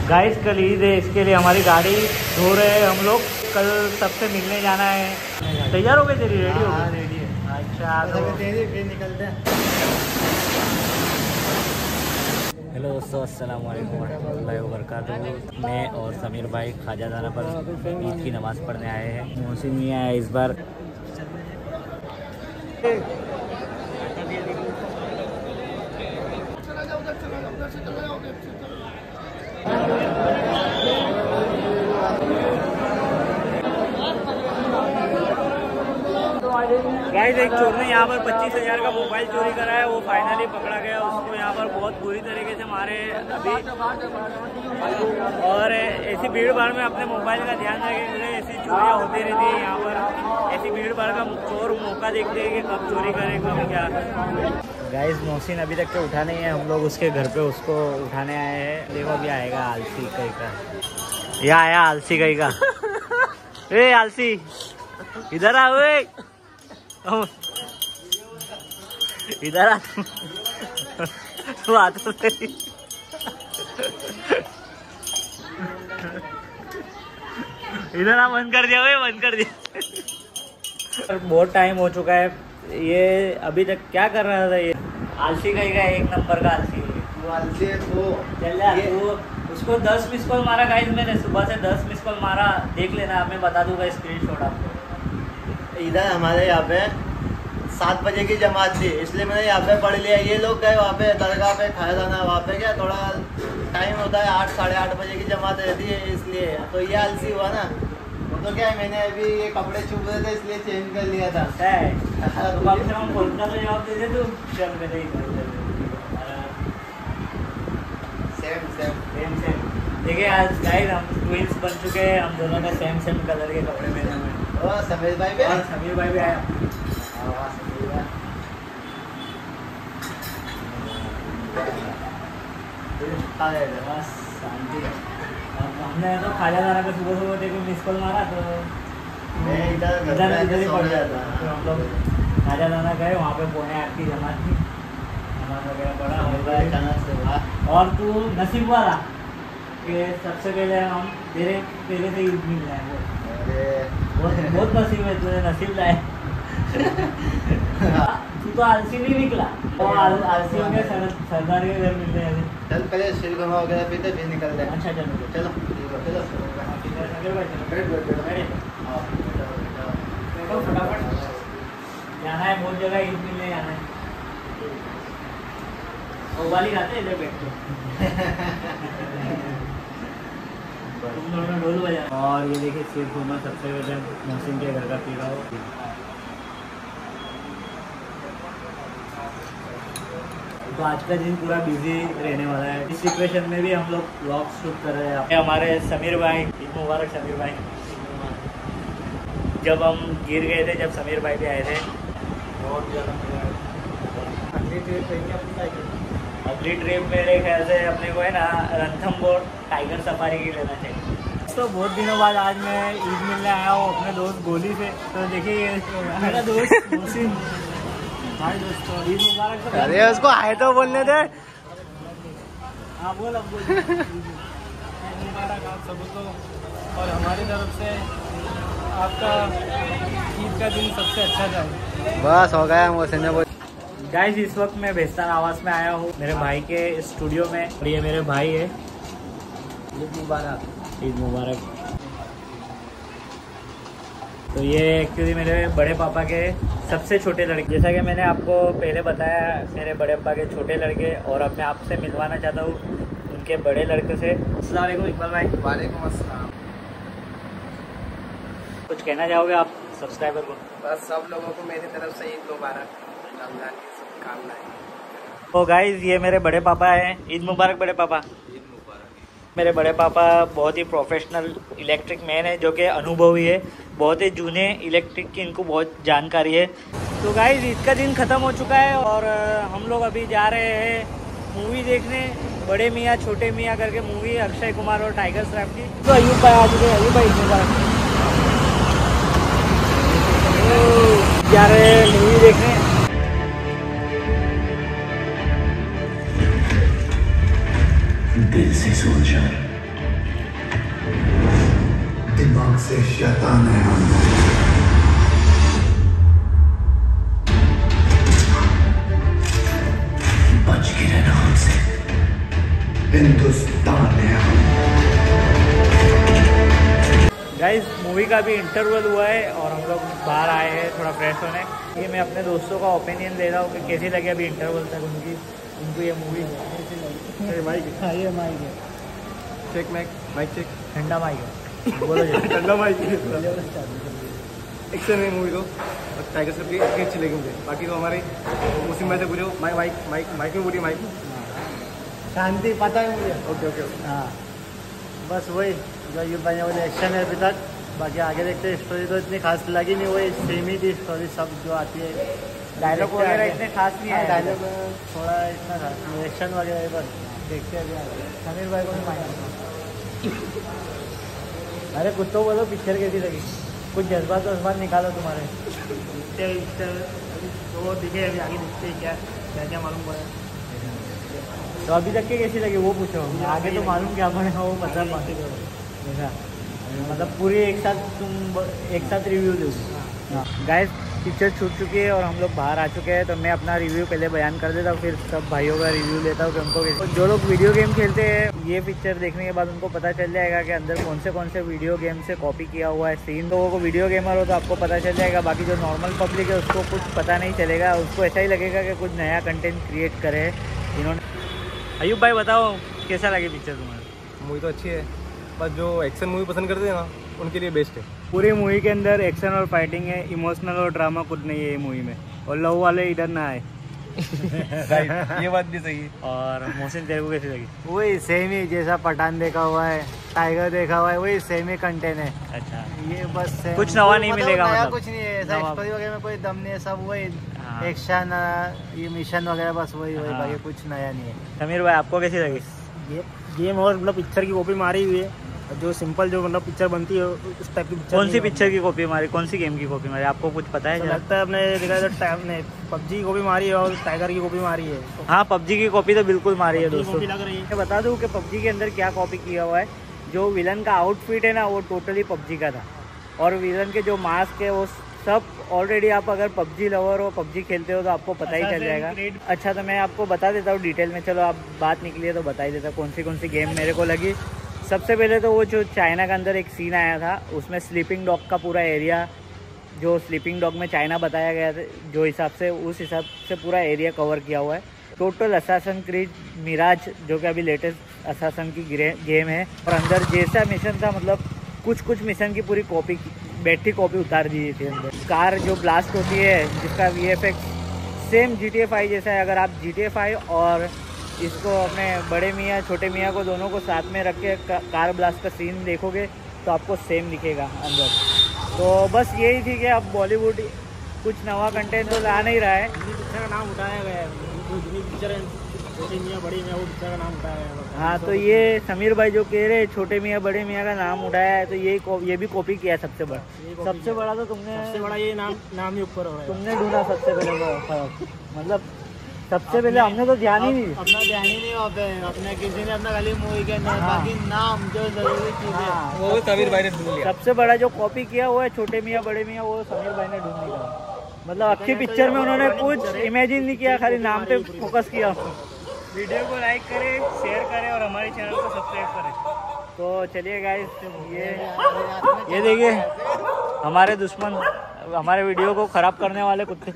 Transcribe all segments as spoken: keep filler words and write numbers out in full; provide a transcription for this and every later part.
Guys कल ईद है, इसके लिए हमारी गाड़ी धो रहे हैं हम लोग। कल सबसे मिलने जाना है। तैयार हो गए? तेरी रेडी हो गई? रेडी है। अच्छा तो फिर निकलते हैं। हेलो दोस्तों, अस्सलाम वालेकुम रहमतुल्लाहि व बरकातुहू। मैं और समीर भाई ख्वाजा दाना पर ईद की नमाज़ पढ़ने आए हैं। मौसम नहीं आया इस बार। गाइस एक चोर ने यहाँ पर पच्चीस हजार का मोबाइल चोरी करा है, वो फाइनली पकड़ा गया। उसको यहाँ पर बहुत बुरी तरीके से मारे अभी। और ऐसी भीड़ भाड़ में अपने मोबाइल का ध्यान रखें, ऐसी चोरियाँ होती रहती है यहाँ पर। ऐसी भीड़ भाड़ का चोर मौका देखते हैं कि कब चोरी करे कब क्या। गाइस मोहसिन अभी तक तो उठा नहीं है, हम लोग उसके घर पे उसको उठाने आए हैं। देखो अभी आएगा आलसी कहीं का। यहाँ आया आलसी कहीं का। ए आलसी इधर आ, इधर आ तू आ तो सही। इधर आ, बंद कर दिया भाई, बंद कर दिया। बहुत टाइम हो चुका है। ये अभी तक क्या कर रहा था? ये आलसी का ही एक नंबर का आलसी है। वो आलसी है तो चल जा तू। उसको दस मिस कॉल मारा गाइस, मैंने सुबह से दस मिस कॉल मारा। देख लेना, मैं बता दूंगा स्क्रीनशॉट आपको। इधर हमारे यहाँ पे सात बजे की जमात थी, इसलिए मैंने यहाँ पे पढ़ लिया। ये लोग गए वहाँ पे दरगाह पे खाया जाना। वहाँ पे क्या थोड़ा टाइम होता है, आठ साढ़े आठ बजे की जमात रहती है, इसलिए तो ये आलसी हुआ ना। तो क्या है, मैंने अभी ये कपड़े चुभ रहे थे इसलिए चेंज कर लिया था। तो कम से कम बोलता तो जवाब दे दे तू। चल मेरे सेम सेम सेम सेम। देखिए आज गाइस हम ट्विंस बन चुके हैं। हम दोनों ने सेम सेम कलर के कपड़े पहने हुए हैं। और समीर भाई भी और समीर भाई भी आया। बस शांति। हमने तो ख्वाजा दाना को सुबह सुबह देखो मिस कॉल मारा तो मैं इधर इधर इधर ही पड़ जाता। तो हम लोग ख्वाजा दाना गए, वहाँ पे पौने आठ की जमात थी, नमाज वगैरह पढ़ा। और तू नसीब वाला कि सबसे पहले हम तेरे तेरे से ईद मिल रहे हैं। बहुत बहुत नसीब है, तुझे नसीब लाए। तू तो आलसी नहीं निकला। और आल, आलसी हो गया सरदार के घर मिलते हैं। चल पहले शिरखुरमा वगैरह पीते फिर निकलते हैं। अच्छा चलो चलो चलो चलो फटाफट जाना है, बहुत जगह ईद मिलने जाना है। उबाली खाते हैं इधर बैठ के। तुम दोनों ढोल बजा। और ये देखिए शिरखुरमा सबसे पहले मोहसिन के घर का पी रहा हो। तो आज का दिन पूरा बिजी रहने वाला है। इस सिचुएशन में भी हम लोग व्लॉग शूट कर रहे हैं। हमारे समीर भाई, ईद मुबारक समीर भाई। जब हम गिर गए थे, जब समीर भाई भी आए थे, बहुत ज़्यादा मजा आया। अगली ट्रिप रहेगी अपनी साइकिल। अगली ट्रिप मेरे ख्याल से अपने को है ना रणथंबोर टाइगर सफारी की लेना चाहिए। तो बहुत दिनों बाद आज मैं ईद मिलने आया हूँ अपने दोस्त गोली से। तो देखिए मेरा दोस्त मोहसिन भाई। दोस्तों ईद मुबारक। अरे उसको आए तो बोलने दे। हाँ बोल अब बोल। ईद मुबारक आप सबको, और हमारी तरफ से आपका ईद का दिन सबसे अच्छा जाए। बस हो गया मोहसिन ने बोल। गाइस इस वक्त मैं बेस्तान आवास में आया हूँ, मेरे भाई के स्टूडियो में। और ये मेरे भाई है। ईद मुबारक। ईद मुबारक। तो ये एक्चुअली मेरे बड़े पापा के सबसे छोटे लड़के, जैसा कि मैंने आपको पहले बताया, मेरे बड़े पापा के छोटे लड़के। और अब मैं आपसे मिलवाना चाहता हूँ उनके बड़े लड़के से। अस्सलाम वालेकुम इकबाल भाई। वालेकुम अस्सलाम। कुछ कहना चाहोगे आप सब्सक्राइबर को? बस सब लोगों को मेरी तरफ से ईद मुबारक, रमजान की शुभकामनाएं। तो गाइस ये मेरे बड़े पापा हैं। ईद मुबारक बड़े पापा। ईद मुबारक। मेरे बड़े पापा बहुत ही प्रोफेशनल इलेक्ट्रिक मैन है, जो कि अनुभवी है। बहुत ही जूने इलेक्ट्रिक की इनको बहुत जानकारी है। तो गाइस ईद का दिन ख़त्म हो चुका है और हम लोग अभी जा रहे हैं मूवी देखने। बड़े मियाँ छोटे मियाँ करके मूवी, अक्षय कुमार और टाइगर श्रॉफ की। तो अयूब भाई आ चुके हैं। अयूब भाई ईद मुबारक। जा रहे हैं मूवी देखने। दिल से सोचा दिमाग से शैतान है हम। बच के रहना हमसे, हिंदुस्तान है हम। गाइस मूवी का भी इंटरवल हुआ है और हम लोग बाहर आए हैं थोड़ा फ्रेश होने। ये मैं अपने दोस्तों का ओपिनियन ले रहा हूँ कि कैसी लगी अभी इंटरवल तक उनकी उनको ये मूवी माइक हाँ ये माइक है चेक माइक माइक चेक ठंडा माइक है बोलो ठंडा माइक एक्शन है मूवी तो और टाइगर सब की इतनी अच्छी लगी मुझे। बाकी तो हमारे मुस्लिम भाई से पूछो माइक माइक माइक माइक में बोलिए माइक शांति पता है मुझे। ओके ओके हाँ बस वही जो ये बने वाले एक्शन है अभी तक। बाकी आगे देखते हैं। स्टोरी तो इतनी खास लगी नहीं, वही सेम ही थी स्टोरी सब जो आती है। डायलॉग वगैरह इतने खास नहीं है, डायलॉग थोड़ा इतना खास नहीं, एक्शन वगैरह बस देखते हैं अभी। समीर भाई को भी माइक अरे कुछ तो बोलो पिक्चर कैसी लगी, कुछ जज्बात वज्बात निकालो तुम्हारे। पिक्चर तो दिखे अभी आगे देखते हैं क्या क्या क्या मालूम पड़ा। तो अभी तक के कैसी लगी वो पूछो, आगे तो मालूम क्या पड़ेगा वो मतलब ऐसा मतलब पूरी एक साथ तुम एक साथ रिव्यू दोगे। गाइस पिक्चर छूट चुकी है और हम लोग बाहर आ चुके हैं, तो मैं अपना रिव्यू पहले बयान कर देता हूँ, फिर सब भाइयों का रिव्यू लेता हूँ कि उनको जो लोग वीडियो गेम खेलते हैं ये पिक्चर देखने के बाद उनको पता चल जाएगा कि अंदर कौन से कौन से वीडियो गेम से कॉपी किया हुआ है सीन। लोगों को वीडियो गेमर हो तो आपको पता चल जाएगा, बाकी जो नॉर्मल पब्लिक है उसको कुछ पता नहीं चलेगा, उसको ऐसा ही लगेगा कि कुछ नया कंटेंट क्रिएट करे इन्होंने। अयूब भाई बताओ कैसा लगे पिक्चर तुम्हारा? मूवी तो अच्छी है, बस जो एक्शन मूवी पसंद करते हैं ना उनके लिए बेस्ट है। पूरी मूवी के अंदर एक्शन और फाइटिंग है, इमोशनल और ड्रामा कुछ नहीं है ये मूवी में, और लव वाले इधर ना आए। ये बात भी सही है। और मोहसिन तेरे को कैसी लगी? वही सेम ही जैसा पठान देखा हुआ है, टाइगर देखा हुआ है, वही सेम ही कंटेंट है। अच्छा ये बस कुछ नवा नहीं मिलेगा, मतलब कुछ नहीं है ऐसा, स्टोरी वगैरह में कोई दम नहीं है, सब वही एक्शन ये मिशन वगैरह बस वही वही बाकी कुछ नया नहीं है। समीर भाई आपको कैसी लगी? ये गेम और मतलब पिक्चर की कॉपी मारी हुई है, जो सिंपल जो मतलब पिक्चर बनती है उस टाइप की पिक्चर। कौन सी पिक्चर की कॉपी मारी, कौन सी गेम की कॉपी मारी, आपको कुछ पता है? तो लगता है अपने देखा तो टाइम ने पबजी की कॉपी मारी है और टाइगर की कॉपी मारी है। हाँ पबजी की कॉपी तो बिल्कुल मारी है दोस्तों। लग रही है। मैं बता दूं कि पबजी के अंदर क्या कॉपी किया हुआ है, जो विलन का आउटफिट है ना वो टोटली पबजी का था, और विलन के जो मास्क है वो सब ऑलरेडी आप अगर पबजी लवर हो पबजी खेलते हो तो आपको पता ही चल जाएगा। अच्छा तो मैं आपको बता देता हूँ डिटेल में, चलो आप बात निकली है तो बता ही देता कौन सी कौन सी गेम मेरे को लगी। सबसे पहले तो वो जो चाइना के अंदर एक सीन आया था उसमें स्लीपिंग डॉग का पूरा एरिया, जो स्लीपिंग डॉग में चाइना बताया गया था जो हिसाब से, उस हिसाब से पूरा एरिया कवर किया हुआ है। टोटल असासन क्रीड मिराज जो कि अभी लेटेस्ट असासन की गेम है, और अंदर जैसा मिशन था मतलब कुछ कुछ मिशन की पूरी कॉपी बैटरी कॉपी उतार दी थी अंदर। कार जो ब्लास्ट होती है जिसका V F X same G T A five जैसा है। अगर आप जी टी ए फाइव और इसको अपने बड़े मियाँ छोटे मियाँ को दोनों को साथ में रख के कार ब्लास्ट का सीन देखोगे तो आपको सेम दिखेगा अंदर। तो बस यही थी कि अब बॉलीवुड कुछ नवा कंटेंट तो ला नहीं रहा है। पिक्चर का नाम उठाया गया है, पिक्चर है छोटी मियाँ बड़ी मियाँ, वो पिक्चर का नाम उठाया गया है। हाँ तो ये समीर भाई जो कह रहे छोटे मियाँ बड़े मियाँ का नाम उठाया है, तो ये ये भी कॉपी किया है सबसे बड़ा। सबसे बड़ा तो तुमने सबसे बड़ा ये नाम नाम ही ऊपर हो रहा है। तुमने ढूंढा सबसे पहले, मतलब सबसे पहले हमने तो ध्यान ही नहीं अपना ध्यान ही नहीं वहाँ पे, अपने किसी ने अपना खाली मूवी के अंदर बाकी नाम जो जरूरी चीजें वो समीर भाई ने ढूंढ लिया। सबसे बड़ा जो कॉपी किया हुआ है छोटे मियाँ बड़े मियाँ वो समीर भाई ने ढूंढ लिया। मतलब अच्छी पिक्चर में उन्होंने कुछ इमेजिन नहीं किया, खाली नाम पे फोकस किया। वीडियो को लाइक करें, शेयर करें और हमारे चैनल को सब्सक्राइब करें। तो चलिए गाइस ये ये देखिए हमारे दुश्मन हमारे वीडियो को खराब करने वाले कुत्ते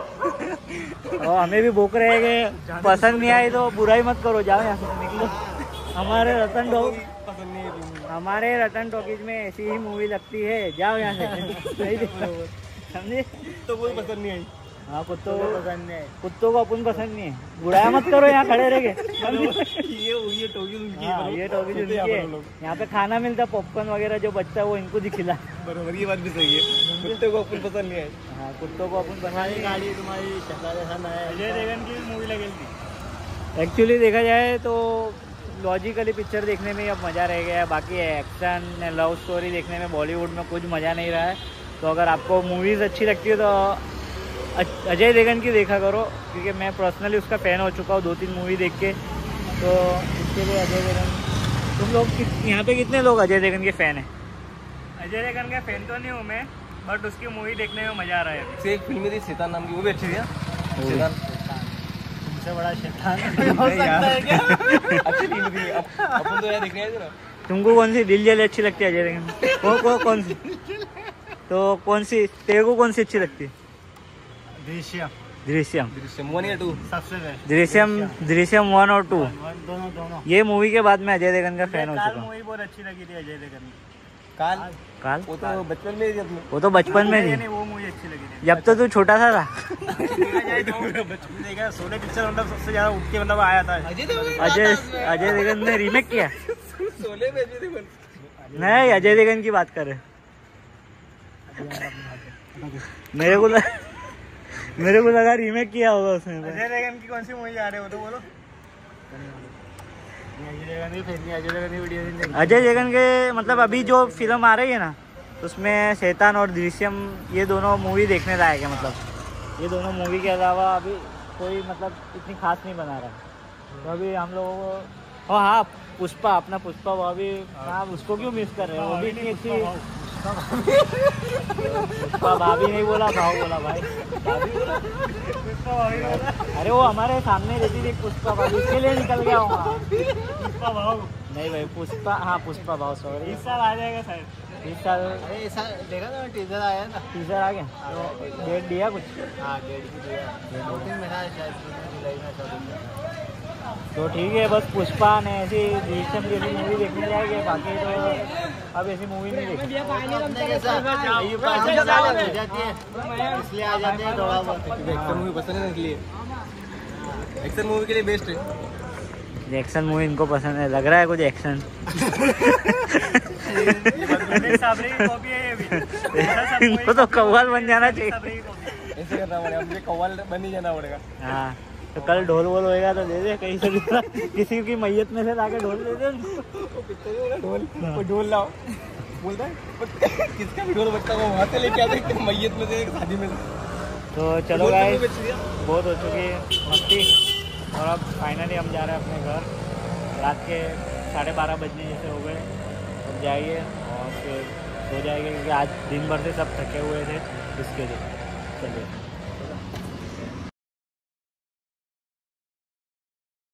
और हमें भी भूख रहे हैं। पसंद नहीं आई तो बुराई मत करो, जाओ यहाँ से निकलो। हमारे रतन टॉक हमारे रतन टॉकीज में ऐसी ही मूवी लगती है, जाओ यहाँ से। समझे? तो वो पसंद नहीं आई। हाँ कुत्तों को पसंद नहीं है, कुत्तों को अपन पसंद नहीं है। बुराया मत करो, यहाँ खड़े रह गए। ये ये टोकी उनकी है, हाँ, ये टॉकीज उनकी है। यहाँ पे खाना मिलता पॉपकॉर्न वगैरह जो बच्चा वो इनको दिखिला। बराबर, ये बात भी सही है। कुत्ते को अपन पसंद नहीं आई। हाँ कुत्तों को अपन पसंद। गाड़ी तुम्हारी अजय देवगन की मूवी लगी थी। एक्चुअली देखा जाए तो लॉजिकली पिक्चर देखने में अब मज़ा रह गया है, बाकी एक्शन लव स्टोरी देखने में बॉलीवुड में कुछ मज़ा नहीं रहा है। तो अगर आपको मूवीज़ अच्छी लगती है तो अजय देवगन की देखा करो, क्योंकि मैं पर्सनली उसका फ़ैन हो चुका हूँ दो तीन मूवी देख के। तो इसके लिए अजय देवगन, तुम लोग यहाँ पे कितने लोग अजय देवगन के फ़ैन हैं? अजय देवगन का फैन तो नहीं हूँ मैं, बट उसकी मूवी देखने में मजा आ रहा है। से एक फिल्म थी शैतान नाम की, वो भी अच्छी थी यार। शैतान तुमसे बड़ा शैतान हो सकता है क्या? अच्छी फिल्म थी। अप- अपन तो यार देखने आए थे ना। तुमको कौन सी दिल जले अच्छी लगती है अजय देवगन? को, को, कौन सी? तो कौन सी तेरे को कौन सी अच्छी लगती है? दृश्यम दृश्यम। दृश्यम वन या टू? सबसे बेस्ट। दृश्यम दृश्यम वन और टू। दोनों दोनों। ये मूवी के बाद मैं अजय देवगन का फैन हो काल चुका हूँ। मूवी बहुत अच्छी लगी थी अजय देवगन की। काल? काल वो तो बचपन में ही थी अपने। वो तो बचपन में नहीं, थी, नहीं, वो मूवी अच्छी लगी थी। जब तो तू छोटा सा था। बचपन देखा सोलह पिक्चर मतलब सबसे ज्यादा उठ के मतलब आया था। अजय देवगन अजय अजय देवगन ने रीमेक किया। सोलह में अजय देवगन। नहीं, अजय देवगन की बात कर रहे। मेरे को लगा, मेरे को लगा रीमेक किया होगा उसने। अजय देवगन की कौन सी मूवी आ रही है वो तो बोलो। अजय देवगन के मतलब अभी जो फिल्म आ रही है ना, उसमें शैतान और दृश्यम ये दोनों मूवी देखने लायक है। मतलब ये दोनों मूवी के अलावा अभी कोई मतलब इतनी खास नहीं बना रहा है। तो अभी हम लोगों को और हाँ, पुष्पा, अपना पुष्पा वो अभी, हाँ उसको क्यों मिस कर रहे हैं? वो भी इतनी अच्छी। पुष्पा भाभी नहीं बोला, भाव बोला भाई। अरे वो हमारे सामने रहती थी पुष्पा भाभी, इसके लिए निकल गया हूँ। पुष्पा भाव नहीं भाई, पुष्पा, हाँ पुष्पा भाव, सॉरी। इस साल आ जाएगा शायद। इस साल अरे ऐसा देखा था टीजर आया ना। टीजर आ गया, डेट दिया कुछ? हाँ डेढ़ की दिया, दो तीन महीना शायद जुलाई में चौदह। तो ठीक है, बस पुष्पा ने ऐसी दृश्यम जैसी मूवी देखने जाएंगे, बाकी तो अब ऐसी मूवी नहीं देखी। अपने कैसा ये पाँच छह साल हो जाती है, इसलिए आ जाते हैं थोड़ा बहुत। एक्शन मूवी पसंद है ना, इसलिए एक्शन मूवी के लिए बेस्ट है। एक्शन मूवी इनको पसंद है, लग रहा है कुछ एक्शन। साबरी की कॉपी है ये भी। इनको तो कव्वाल बन जाना चाहिए। साबरी की कॉपी। ऐसे करना पड़ेगा, मुझे कव्वाल बन ही जाना पड़ेगा। हाँ, तो कल ढोल वोल होएगा तो दे दे कहीं से भी, किसी की मैयत में से लाके ढोल दे दे। ढोल, वो ढोल लाओ बोलता है, किसका भी ढोल बजता है वो वहाँ से लेके आते हैं मैयत में से, शादी में से। तो चलो गाइस, बहुत हो चुकी है मस्ती और अब फाइनली हम जा रहे हैं अपने घर। रात के साढ़े बारह बजने जैसे हो गए, अब जाइए और फिर सो जाएंगे क्योंकि आज दिन भर से सब थके हुए थे इसके लिए। चलिए।